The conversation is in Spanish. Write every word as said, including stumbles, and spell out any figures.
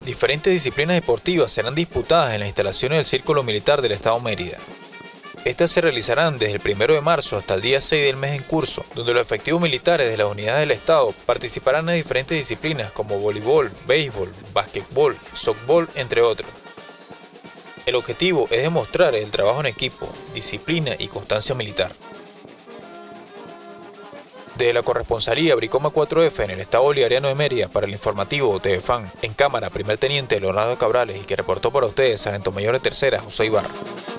Diferentes disciplinas deportivas serán disputadas en las instalaciones del Círculo Militar del Estado Mérida. Estas se realizarán desde el primero de marzo hasta el día seis del mes en curso, donde los efectivos militares de las unidades del Estado participarán en diferentes disciplinas como voleibol, béisbol, básquetbol, softbol, entre otros. El objetivo es demostrar el trabajo en equipo, disciplina y constancia militar. Desde la corresponsalía Bricoma cuatro F en el Estado Bolivariano de Mérida para el informativo T V F A N, en cámara, primer teniente Leonardo Cabrales, y que reportó para ustedes Sargento Mayor de Tercera, José Ibarra.